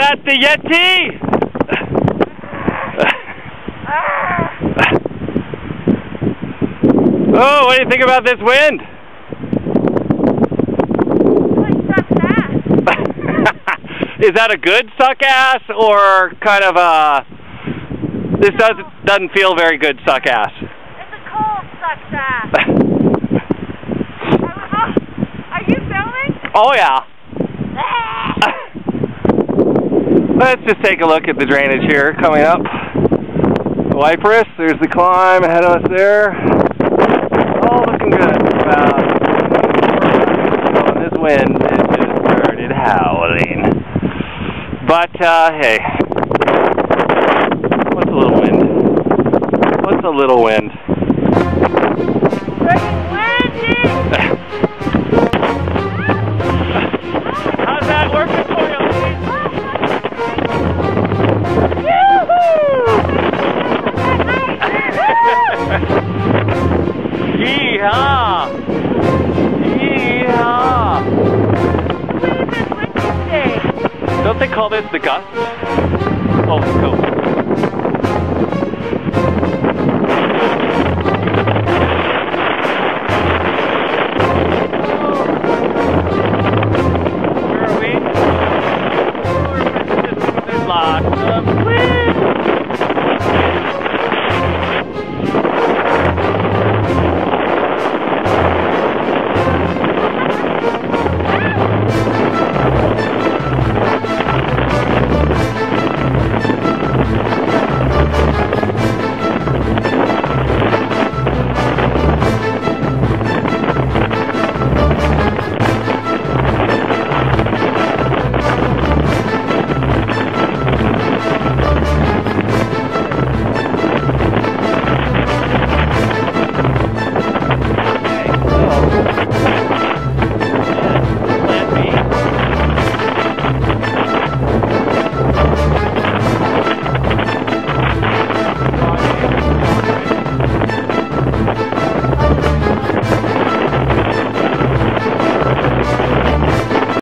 that the Yeti? Oh, what do you think about this wind? Is that a good suck ass or kind of a... This doesn't feel very good suck ass. It's a cold suck ass. Are you filming? Oh yeah. Let's just take a look at the drainage here coming up. Wiaprous, there's the climb ahead of us there. All looking good. This wind is just started howling. But hey, what's a little wind? What's a little wind? How's that working for you? Yee-haw! Yee-haw! What is this windy day? Don't they call this the gust?